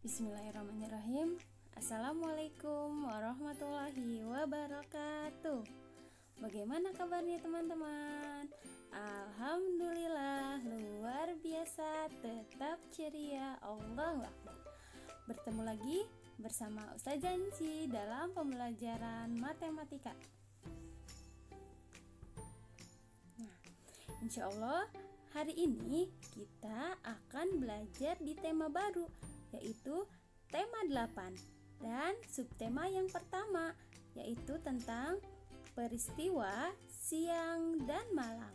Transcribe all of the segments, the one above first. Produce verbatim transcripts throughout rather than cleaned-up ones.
Bismillahirrahmanirrahim. Assalamualaikum warahmatullahi wabarakatuh. Bagaimana kabarnya teman-teman? Alhamdulillah luar biasa, tetap ceria. Allahu Akbar. Bertemu lagi bersama Ustazah Janji dalam pembelajaran matematika. Nah, insya Allah hari ini kita akan belajar di tema baru, yaitu tema delapan dan subtema yang pertama, yaitu tentang peristiwa siang dan malam.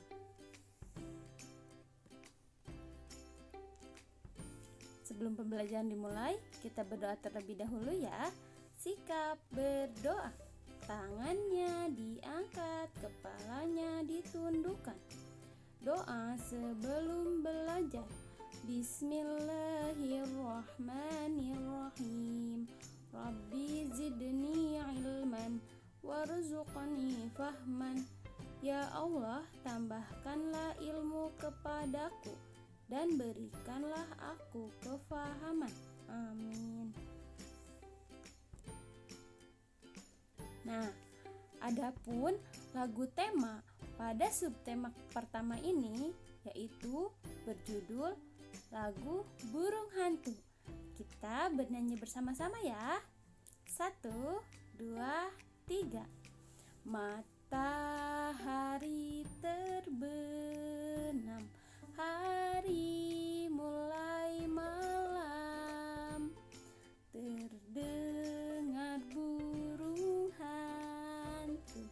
Sebelum pembelajaran dimulai, kita berdoa terlebih dahulu ya. Sikap berdoa. Tangannya diangkat, kepalanya ditundukkan. Doa sebelum belajar. Bismillahirrahmanirrahim. Rabbi zidni ilman warzuqni fahman. Ya Allah, tambahkanlah ilmu kepadaku dan berikanlah aku kefahaman. Amin. Nah, adapun lagu tema pada subtema pertama ini yaitu berjudul lagu Burung Hantu. Kita bernyanyi bersama-sama ya. Satu, dua, tiga. Matahari terbenam, hari mulai malam, terdengar burung hantu,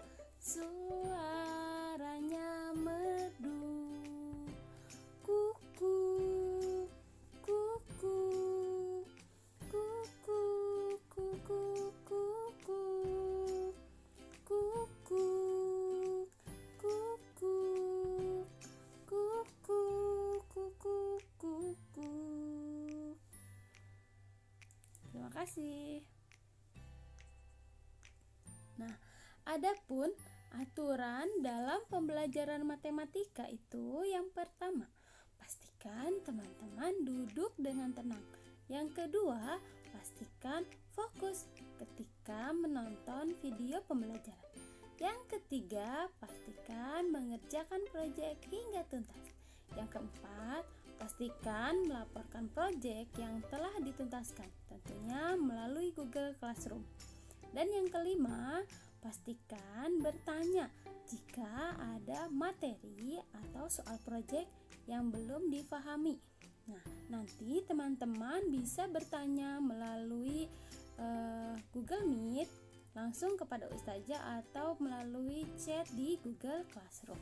suaranya merdu, kuku, kuku, kuku, kuku, kuku, kuku, kuku, kuku, kuku, kuku. Terima kasih. Nah, adapun aturan dalam pembelajaran matematika itu yang pertama, pastikan teman-teman duduk dengan tenang. Yang kedua, pastikan fokus ketika menonton video pembelajaran. Yang ketiga, pastikan mengerjakan proyek hingga tuntas. Yang keempat, pastikan melaporkan proyek yang telah dituntaskan, tentunya melalui Google Classroom. Dan yang kelima, pastikan bertanya jika ada materi atau soal proyek yang belum difahami. Nah, nanti teman-teman bisa bertanya melalui uh, Google Meet langsung kepada Ustazah atau melalui chat di Google Classroom.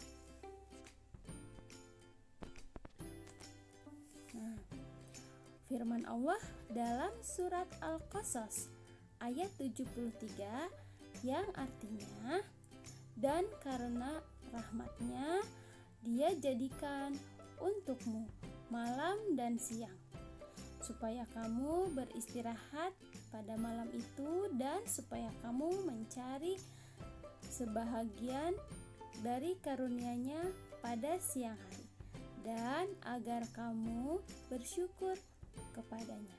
Nah, firman Allah dalam surat Al-Qasas ayat tujuh puluh tiga yang artinya, dan karena rahmatnya Dia jadikan untukmu malam dan siang, supaya kamu beristirahat pada malam itu dan supaya kamu mencari sebahagian dari karunia-Nya pada siang hari, dan agar kamu bersyukur kepadanya.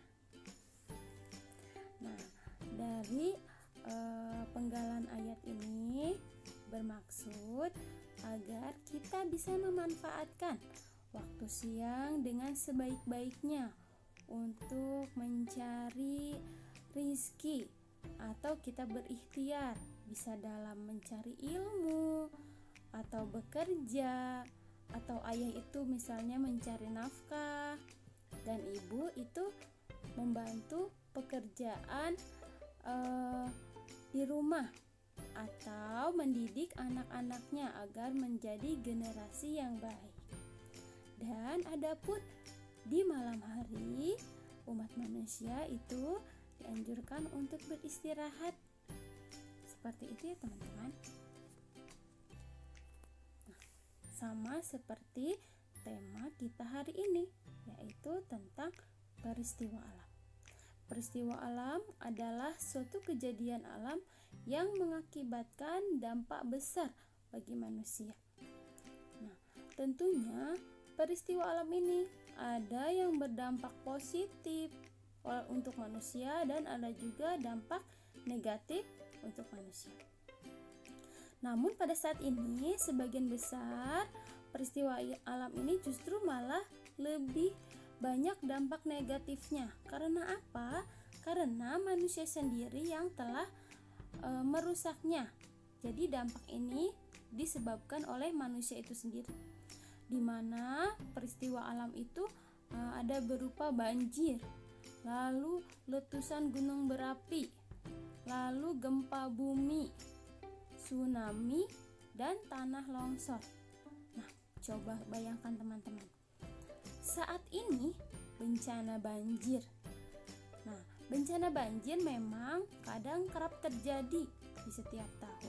Nah, dari uh, penggalan ayat ini bermaksud agar kita bisa memanfaatkan waktu siang dengan sebaik-baiknya untuk mencari rizki, atau kita berikhtiar bisa dalam mencari ilmu atau bekerja, atau ayah itu misalnya mencari nafkah dan ibu itu membantu pekerjaan uh, di rumah atau mendidik anak-anaknya agar menjadi generasi yang baik. Dan adapun di malam hari, umat manusia itu dianjurkan untuk beristirahat. Seperti itu ya teman-teman. Nah, sama seperti tema kita hari ini, yaitu tentang peristiwa alam. Peristiwa alam adalah suatu kejadian alam yang mengakibatkan dampak besar bagi manusia. Nah, tentunya peristiwa alam ini ada yang berdampak positif, untuk manusia dan ada juga dampak negatif untuk manusia. Namun pada saat ini sebagian besar peristiwa alam ini justru malah lebih banyak dampak negatifnya. Karena apa? Karena manusia sendiri yang telah e, merusaknya. Jadi dampak ini disebabkan oleh manusia itu sendiri, di mana peristiwa alam itu e, ada berupa banjir, lalu letusan gunung berapi, lalu gempa bumi, tsunami, dan tanah longsor. Nah, coba bayangkan teman-teman, saat ini bencana banjir. Nah, bencana banjir memang kadang kerap terjadi di setiap tahun.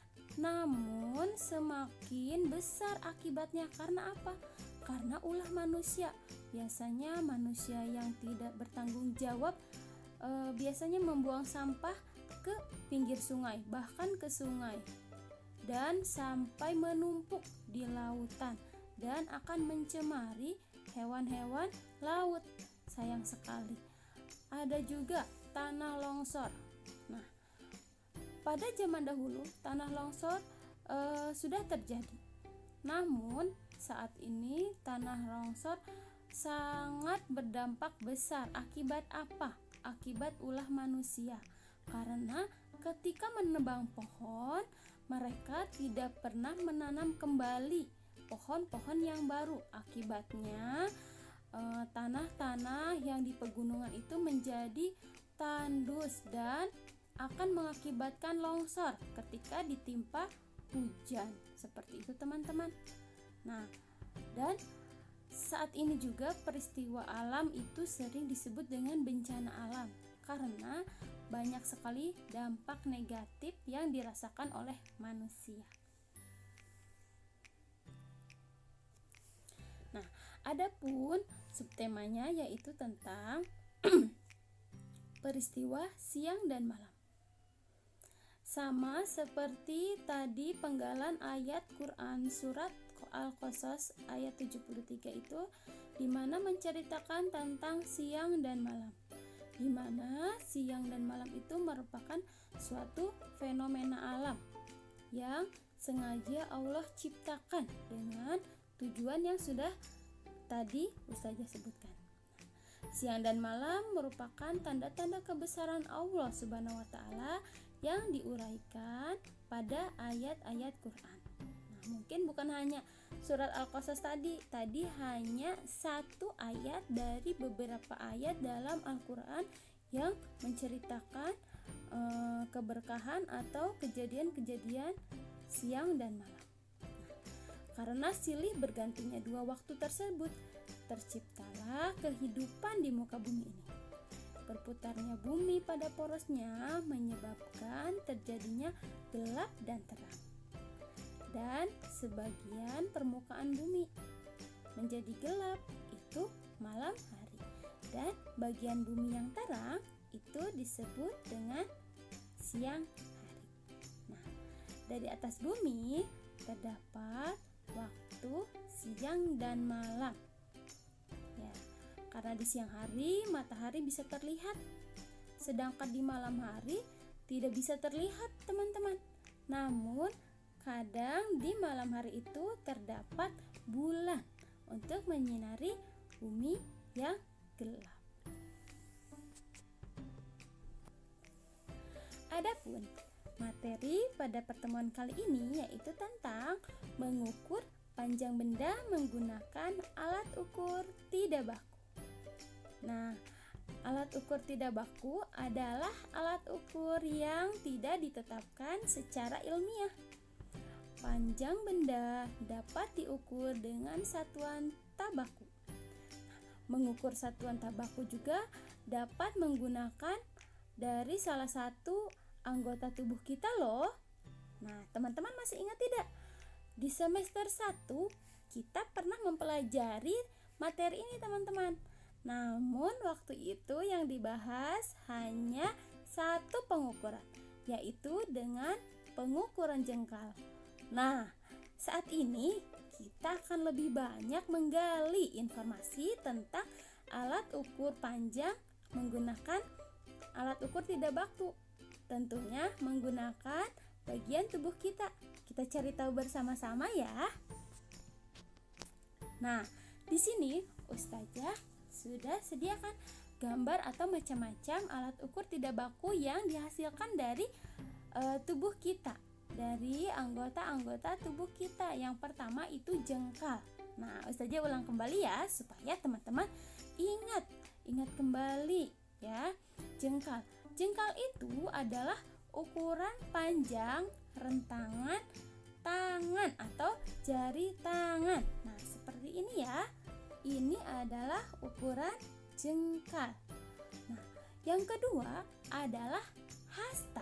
Namun semakin besar akibatnya karena apa? Karena ulah manusia. Biasanya manusia yang tidak bertanggung jawab e, biasanya membuang sampah ke pinggir sungai, bahkan ke sungai, dan sampai menumpuk di lautan dan akan mencemari hewan-hewan laut. Sayang sekali. Ada juga tanah longsor. Nah, pada zaman dahulu tanah longsor e, sudah terjadi. Namun saat ini tanah longsor sangat berdampak besar. Akibat apa? Akibat ulah manusia. Karena ketika menebang pohon, mereka tidak pernah menanam kembali pohon-pohon yang baru. Akibatnya eh, tanah-tanah yang di pegunungan itu menjadi tandus dan akan mengakibatkan longsor ketika ditimpa hujan. Seperti itu teman-teman. Nah, dan saat ini juga peristiwa alam itu sering disebut dengan bencana alam karena banyak sekali dampak negatif yang dirasakan oleh manusia. Nah, adapun subtemanya yaitu tentang peristiwa siang dan malam. Sama seperti tadi penggalan ayat Quran surat Al-Qasas ayat tujuh puluh tiga itu, di mana menceritakan tentang siang dan malam. Di mana siang dan malam itu merupakan suatu fenomena alam yang sengaja Allah ciptakan dengan tujuan yang sudah tadi Ustazah sebutkan. Siang dan malam merupakan tanda-tanda kebesaran Allah Subhanahu wa taala yang diuraikan pada ayat-ayat Quran. Nah, mungkin bukan hanya surat Al-Qasas tadi, tadi hanya satu ayat dari beberapa ayat dalam Al-Quran yang menceritakan e, keberkahan atau kejadian-kejadian siang dan malam. Karena silih bergantinya dua waktu tersebut, terciptalah kehidupan di muka bumi ini. Berputarnya bumi pada porosnya menyebabkan terjadinya gelap dan terang. Dan sebagian permukaan bumi menjadi gelap, itu malam hari. Dan bagian bumi yang terang itu disebut dengan siang hari. Nah, dari atas bumi terdapat waktu siang dan malam. Ya, karena di siang hari matahari bisa terlihat, sedangkan di malam hari tidak bisa terlihat, teman-teman. Namun kadang di malam hari itu terdapat bulan untuk menyinari bumi yang gelap. Adapun materi pada pertemuan kali ini yaitu tentang mengukur panjang benda menggunakan alat ukur tidak baku. Nah, alat ukur tidak baku adalah alat ukur yang tidak ditetapkan secara ilmiah. Panjang benda dapat diukur dengan satuan tabaku. Mengukur satuan tabaku juga dapat menggunakan dari salah satu anggota tubuh kita loh. Nah, teman-teman masih ingat tidak? Di semester satu kita pernah mempelajari materi ini, teman-teman. Namun waktu itu yang dibahas hanya satu pengukuran, yaitu dengan pengukuran jengkal. Nah, saat ini kita akan lebih banyak menggali informasi tentang alat ukur panjang menggunakan alat ukur tidak baku? Tentunya menggunakan bagian tubuh kita. Kita cari tahu bersama-sama ya. Nah, di sini Ustazah sudah sediakan gambar atau macam-macam alat ukur tidak baku yang dihasilkan dari e, tubuh kita, dari anggota-anggota tubuh kita. Yang pertama itu jengkal. Nah, Ustazah ulang kembali ya supaya teman-teman ingat, ingat kembali ya. Jengkal. Jengkal itu adalah ukuran panjang rentangan tangan atau jari tangan. Nah, seperti ini ya. Ini adalah ukuran jengkal. Nah, yang kedua adalah hasta.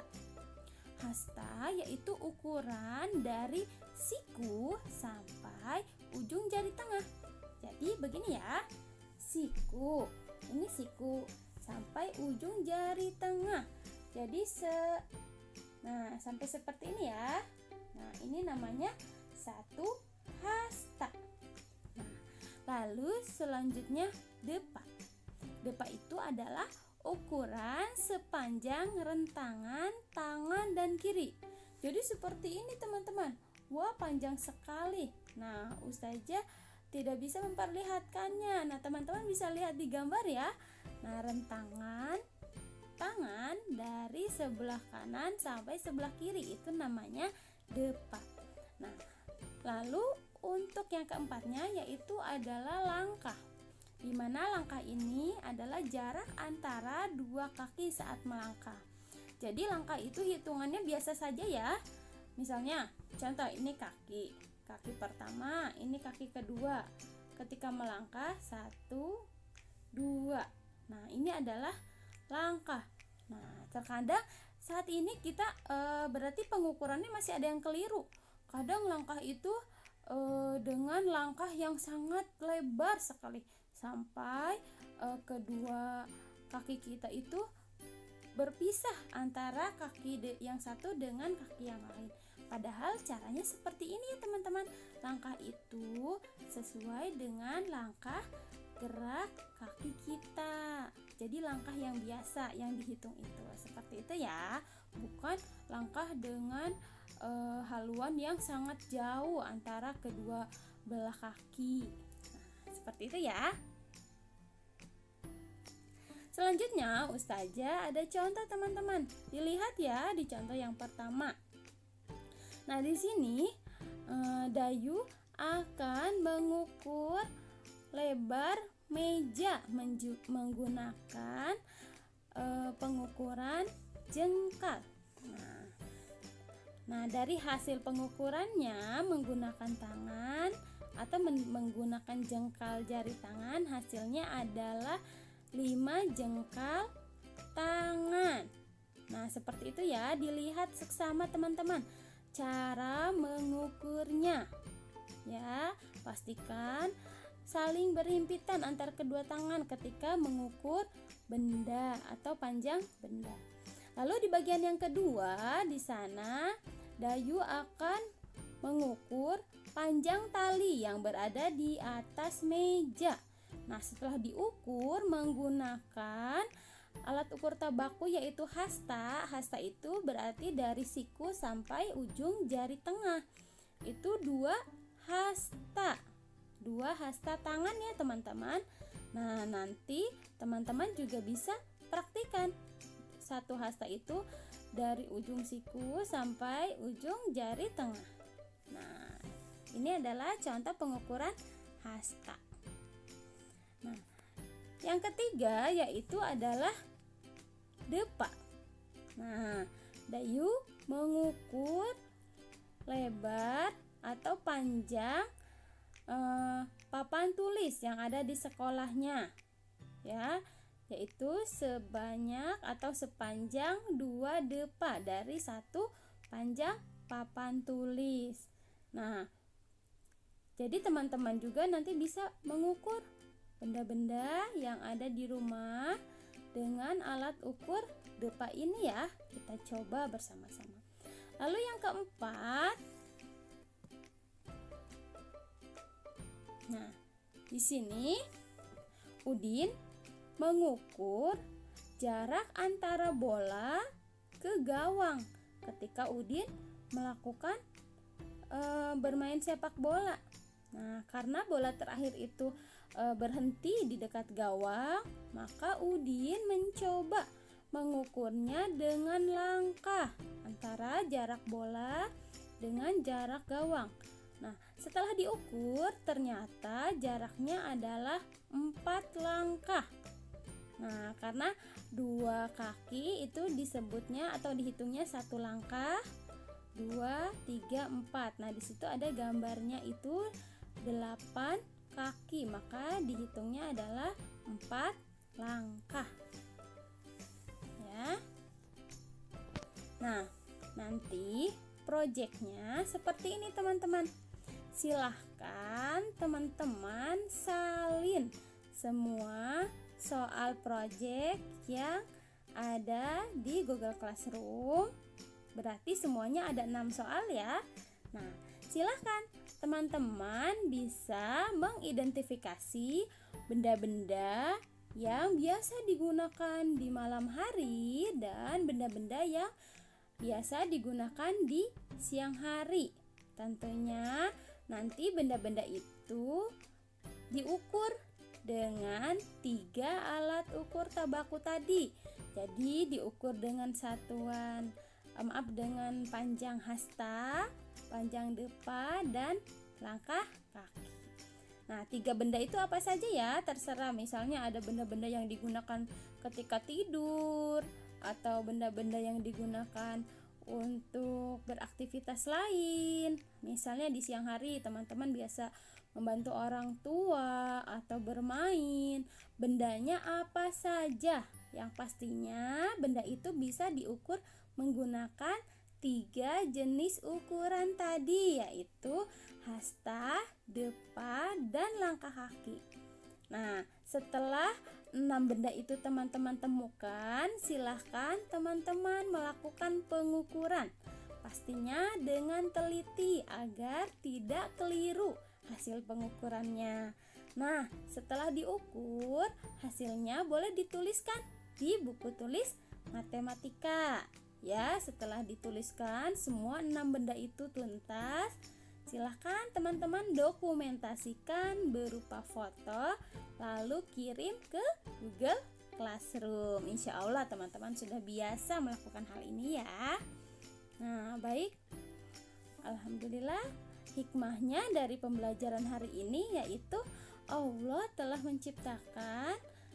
Hasta yaitu ukuran dari siku sampai ujung jari tengah. Jadi begini ya. Siku. Ini siku sampai ujung jari tengah. Jadi se Nah, sampai seperti ini ya. Nah, ini namanya satu hasta. Nah, lalu selanjutnya depa. Depa itu adalah ukuran sepanjang rentangan tangan dan kiri. Jadi seperti ini teman-teman. Wah, panjang sekali. Nah, Ustazah tidak bisa memperlihatkannya. Nah, teman-teman bisa lihat di gambar ya. Nah, rentangan tangan dari sebelah kanan sampai sebelah kiri itu namanya depa. Nah, lalu untuk yang keempatnya yaitu adalah langkah. Di mana langkah ini adalah jarak antara dua kaki saat melangkah. Jadi langkah itu hitungannya biasa saja ya. Misalnya, contoh ini kaki, kaki pertama, ini kaki kedua. Ketika melangkah satu, dua. Nah, ini adalah langkah. Nah, terkadang saat ini kita e, berarti pengukurannya masih ada yang keliru. Kadang langkah itu e, dengan langkah yang sangat lebar sekali sampai e, kedua kaki kita itu berpisah antara kaki yang satu dengan kaki yang lain. Padahal caranya seperti ini ya teman-teman. Langkah itu sesuai dengan langkah gerak kaki kita. Jadi langkah yang biasa yang dihitung itu seperti itu ya, bukan langkah dengan e, haluan yang sangat jauh antara kedua belah kaki. Nah, seperti itu ya. Selanjutnya Ustazah ada contoh teman-teman. Dilihat ya di contoh yang pertama. Nah, di sini e, Dayu akan mengukur lebar meja menggunakan e, pengukuran jengkal. Nah, nah, dari hasil pengukurannya menggunakan tangan atau men- menggunakan jengkal jari tangan, hasilnya adalah lima jengkal tangan. Nah, seperti itu ya, dilihat seksama teman-teman cara mengukurnya. Ya, pastikan saling berhimpitan antar kedua tangan ketika mengukur benda atau panjang benda. Lalu di bagian yang kedua, di sana Dayu akan mengukur panjang tali yang berada di atas meja. Nah, setelah diukur menggunakan alat ukur tabaku yaitu hasta. Hasta itu berarti dari siku sampai ujung jari tengah. Itu dua hasta. Dua hasta tangan ya teman-teman. Nah, nanti teman-teman juga bisa praktikan. Satu hasta itu dari ujung siku sampai ujung jari tengah. Nah, ini adalah contoh pengukuran hasta. Nah, yang ketiga yaitu adalah depa. Nah, Dayu mengukur lebar atau panjang Uh, papan tulis yang ada di sekolahnya ya, yaitu sebanyak atau sepanjang dua depa dari satu panjang papan tulis. Nah, jadi teman-teman juga nanti bisa mengukur benda-benda yang ada di rumah dengan alat ukur depa ini ya. Kita coba bersama-sama. Lalu yang keempat, nah, di sini Udin mengukur jarak antara bola ke gawang ketika Udin melakukan e, bermain sepak bola. Nah, karena bola terakhir itu e, berhenti di dekat gawang, maka Udin mencoba mengukurnya dengan langkah antara jarak bola dengan jarak gawang. Nah, setelah diukur ternyata jaraknya adalah empat langkah. Nah, karena dua kaki itu disebutnya atau dihitungnya satu langkah, dua, tiga, empat. Nah, di situ ada gambarnya itu delapan kaki, maka dihitungnya adalah empat langkah. Ya. Nah, nanti proyeknya seperti ini teman-teman. Silahkan teman-teman salin semua soal proyek yang ada di Google Classroom. Berarti semuanya ada enam soal ya. Nah, silahkan teman-teman bisa mengidentifikasi benda-benda yang biasa digunakan di malam hari dan benda-benda yang biasa digunakan di siang hari. Tentunya nanti benda-benda itu diukur dengan tiga alat ukur tabaku tadi. Jadi diukur dengan satuan maaf dengan panjang hasta, panjang depa, dan langkah kaki. Nah, tiga benda itu apa saja ya? Terserah, misalnya ada benda-benda yang digunakan ketika tidur atau benda-benda yang digunakan untuk beraktivitas lain. Misalnya di siang hari teman-teman biasa membantu orang tua atau bermain. Bendanya apa saja? Yang pastinya benda itu bisa diukur menggunakan tiga jenis ukuran tadi, yaitu hasta, depa, dan langkah kaki. Nah, setelah enam benda itu teman-teman temukan, silahkan teman-teman melakukan pengukuran. Pastinya dengan teliti agar tidak keliru hasil pengukurannya. Nah, setelah diukur, hasilnya boleh dituliskan di buku tulis matematika. Ya, setelah dituliskan semua enam benda itu tuntas, silahkan teman-teman dokumentasikan berupa foto, lalu kirim ke Google Classroom. Insya Allah teman-teman sudah biasa melakukan hal ini ya. Nah, baik. Alhamdulillah, hikmahnya dari pembelajaran hari ini yaitu Allah telah menciptakan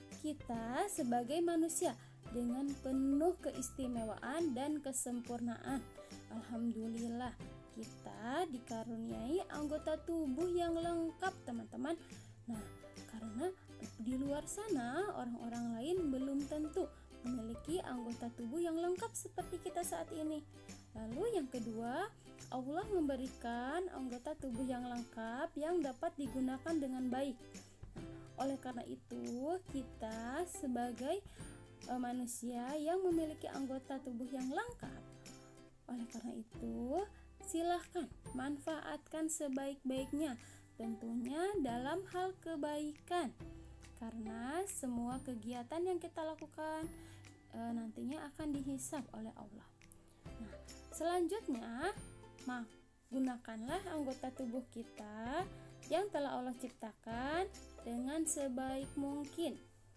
kita sebagai manusia dengan penuh keistimewaan dan kesempurnaan. Alhamdulillah, kita dikaruniai anggota tubuh yang lengkap teman-teman. Nah, karena di luar sana orang-orang lain belum tentu memiliki anggota tubuh yang lengkap seperti kita saat ini. Lalu yang kedua, Allah memberikan anggota tubuh yang lengkap yang dapat digunakan dengan baik. Nah, oleh karena itu kita sebagai e, manusia yang memiliki anggota tubuh yang lengkap, oleh karena itu silahkan manfaatkan sebaik-baiknya, tentunya dalam hal kebaikan, karena semua kegiatan yang kita lakukan e, nantinya akan dihisab oleh Allah. Nah, selanjutnya, mak, gunakanlah anggota tubuh kita yang telah Allah ciptakan dengan sebaik mungkin,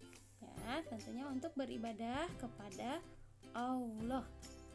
ya, tentunya untuk beribadah kepada Allah.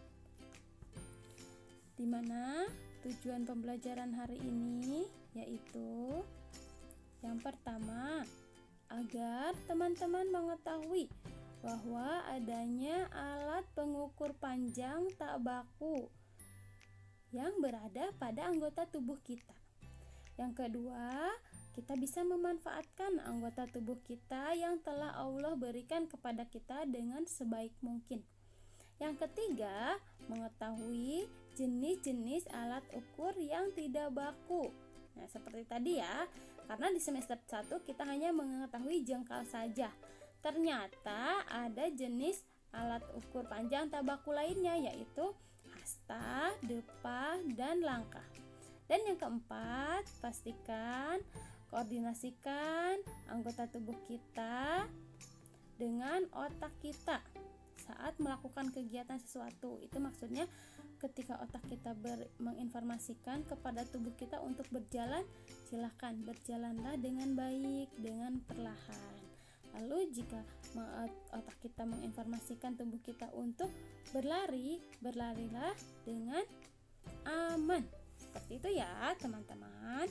Dimana tujuan pembelajaran hari ini yaitu yang pertama, agar teman-teman mengetahui bahwa adanya alat pengukur panjang tak baku yang berada pada anggota tubuh kita. Yang kedua, kita bisa memanfaatkan anggota tubuh kita yang telah Allah berikan kepada kita dengan sebaik mungkin. Yang ketiga, mengetahui jenis-jenis alat ukur yang tidak baku. Nah, seperti tadi ya, karena di semester satu kita hanya mengetahui jengkal saja. Ternyata ada jenis alat ukur panjang tak baku lainnya, yaitu hasta, depa, dan langkah. Dan yang keempat, pastikan koordinasikan anggota tubuh kita dengan otak kita saat melakukan kegiatan sesuatu. Itu maksudnya ketika otak kita ber, menginformasikan kepada tubuh kita untuk berjalan, silahkan berjalanlah dengan baik, dengan perlahan. Lalu jika otak kita menginformasikan tubuh kita untuk berlari, berlarilah dengan aman. Seperti itu ya teman-teman.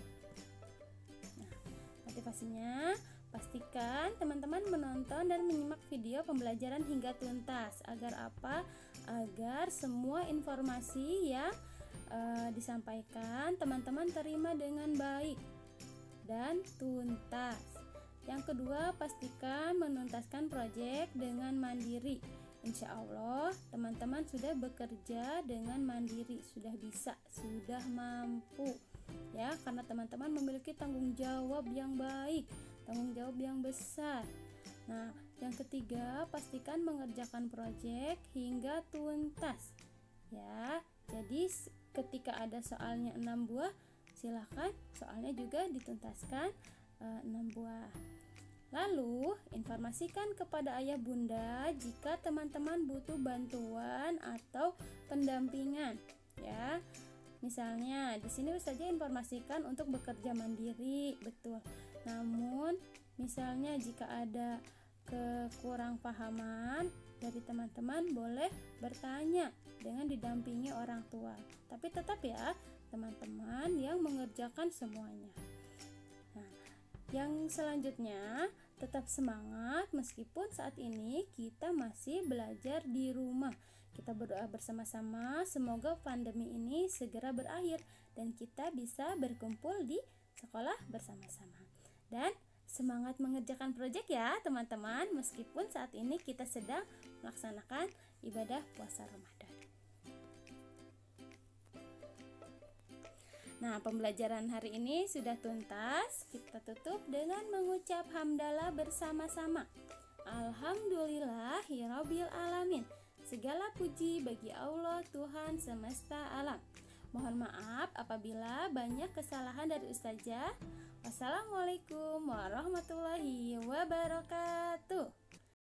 Nah, motivasinya, pastikan teman-teman menonton dan menyimak video pembelajaran hingga tuntas. Agar apa? Agar semua informasi yang e, disampaikan teman-teman terima dengan baik dan tuntas. Yang kedua, pastikan menuntaskan proyek dengan mandiri. Insya Allah teman-teman sudah bekerja dengan mandiri, sudah bisa, sudah mampu ya, karena teman-teman memiliki tanggung jawab yang baik, tanggung jawab yang besar. Nah, yang ketiga, pastikan mengerjakan proyek hingga tuntas ya. Jadi ketika ada soalnya enam buah, silahkan soalnya juga dituntaskan e, enam buah. Lalu, informasikan kepada ayah bunda jika teman-teman butuh bantuan atau pendampingan ya. Misalnya, di sini Ustazah informasikan untuk bekerja mandiri, betul. Namun, misalnya jika ada kekurang pahaman dari teman-teman, boleh bertanya dengan didampingi orang tua. Tapi tetap ya, teman-teman yang mengerjakan semuanya. Nah, yang selanjutnya, tetap semangat meskipun saat ini kita masih belajar di rumah. Kita berdoa bersama-sama semoga pandemi ini segera berakhir dan kita bisa berkumpul di sekolah bersama-sama. Dan semangat mengerjakan proyek ya teman-teman, meskipun saat ini kita sedang melaksanakan ibadah puasa Ramadan. Nah, pembelajaran hari ini sudah tuntas. Kita tutup dengan mengucap hamdalah bersama-sama. Alhamdulillahirabbil alamin. Segala puji bagi Allah Tuhan semesta alam. Mohon maaf apabila banyak kesalahan dari Ustazah. Wassalamualaikum warahmatullahi wabarakatuh.